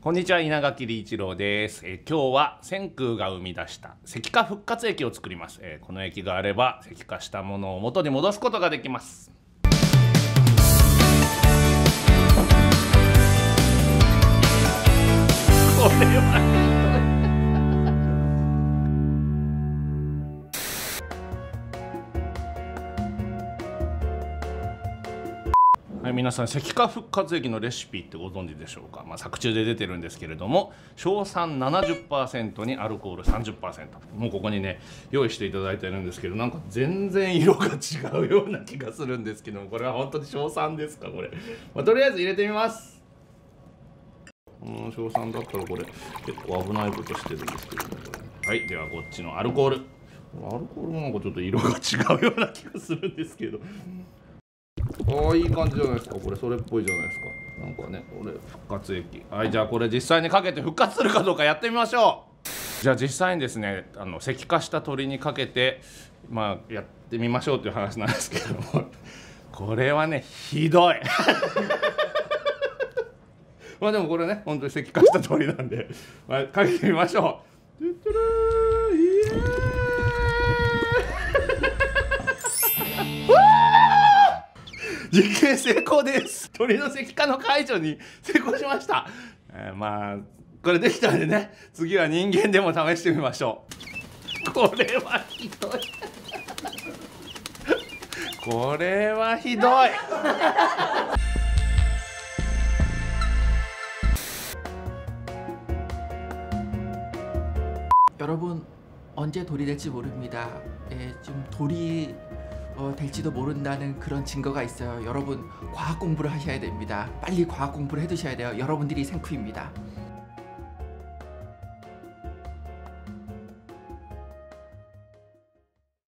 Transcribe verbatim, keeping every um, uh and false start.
こんにちは、稲垣理一郎です。えー、今日は千空が生み出した石化復活液を作ります。えー、この液があれば石化したものを元に戻すことができます。これははい、皆さん石化復活液のレシピってご存知でしょうか。まあ、作中で出てるんですけれども、硝酸 ななじゅっパーセント にアルコール さんじゅっパーセント、もうここにね用意していただいてるんですけど、なんか全然色が違うような気がするんですけども、これは本当に硝酸ですかこれ、まあ、とりあえず入れてみます。うん、硝酸だったらこれ結構危ないことしてるんですけどね。はい、ではこっちのアルコールアルコールもなんかちょっと色が違うような気がするんですけど、ああ、いい感じじゃないですか。これそれっぽいじゃないですか。なんかね、これ復活液。はい、じゃあこれ実際にかけて復活するかどうかやってみましょう。じゃあ実際にですね、あの石化した鶏にかけてまあやってみましょうという話なんですけども、これはねひどいまあでもこれね本当に石化した鶏なんで、まあ、かけてみましょう。実験成功です。鳥の石化の解除に成功しました。えー、まあこれできたんでね、次は人間でも試してみましょう。これはひどいこれはひどい 여러분 언제 돌이 될지 모릅니다. 예, 좀 돌이 어, 될지도 모른다는 그런 증거가 있어요. 여러분 과학 공부를 하셔야 됩니다. 빨리 과학 공부를 해두셔야 돼요. 여러분들이 생쿠입니다.